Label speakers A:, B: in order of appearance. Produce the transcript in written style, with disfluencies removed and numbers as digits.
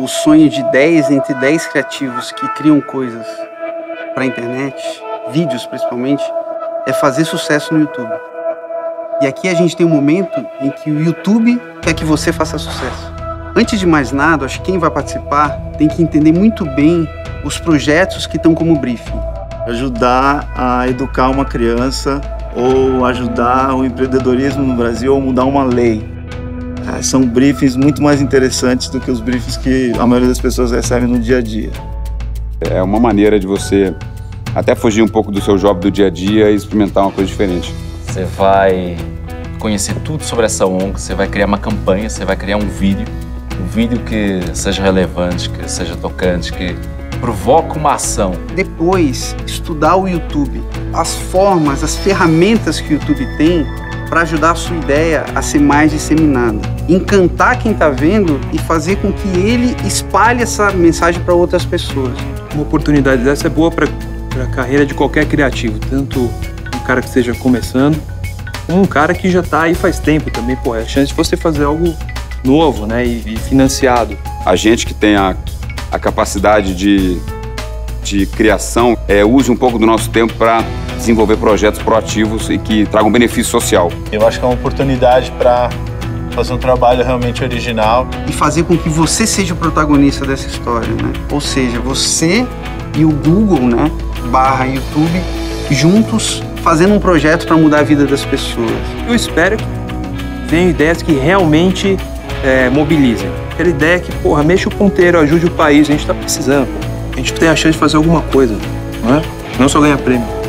A: o sonho de entre 10 criativos que criam coisas para a internet, vídeos principalmente, é fazer sucesso no YouTube. E aqui a gente tem um momento em que o YouTube quer que você faça sucesso. Antes de mais nada, acho que quem vai participar tem que entender muito bem os projetos que estão como briefing.
B: Ajudar a educar uma criança ou ajudar o empreendedorismo no Brasil ou mudar uma lei. São briefings muito mais interessantes do que os briefings que a maioria das pessoas recebem no dia a dia.
C: É uma maneira de você até fugir um pouco do seu job do dia a dia e experimentar uma coisa diferente.
D: Você vai conhecer tudo sobre essa ONG, você vai criar uma campanha, você vai criar um vídeo que seja relevante, que seja tocante, que provoque uma ação.
A: Depois, estudar o YouTube, as formas, as ferramentas que o YouTube tem para ajudar a sua ideia a ser mais disseminada. Encantar quem está vendo e fazer com que ele espalhe essa mensagem para outras pessoas.
E: Uma oportunidade dessa é boa para a carreira de qualquer criativo, tanto um cara que esteja começando, como um cara que já está aí faz tempo também. Pô, é a chance de você fazer algo novo, né, e financiado.
C: A gente que tem a capacidade de criação, use um pouco do nosso tempo para desenvolver projetos proativos e que tragam benefício social.
F: Eu acho que é uma oportunidade para fazer um trabalho realmente original.
A: E fazer com que você seja o protagonista dessa história, né? Ou seja, você e o Google, né, /YouTube, juntos, fazendo um projeto para mudar a vida das pessoas.
E: Eu espero que venham ideias que realmente mobilizem. Aquela ideia que, porra, mexa o ponteiro, ajude o país, a gente está precisando. A gente tem a chance de fazer alguma coisa, não é? Não só ganhar prêmio.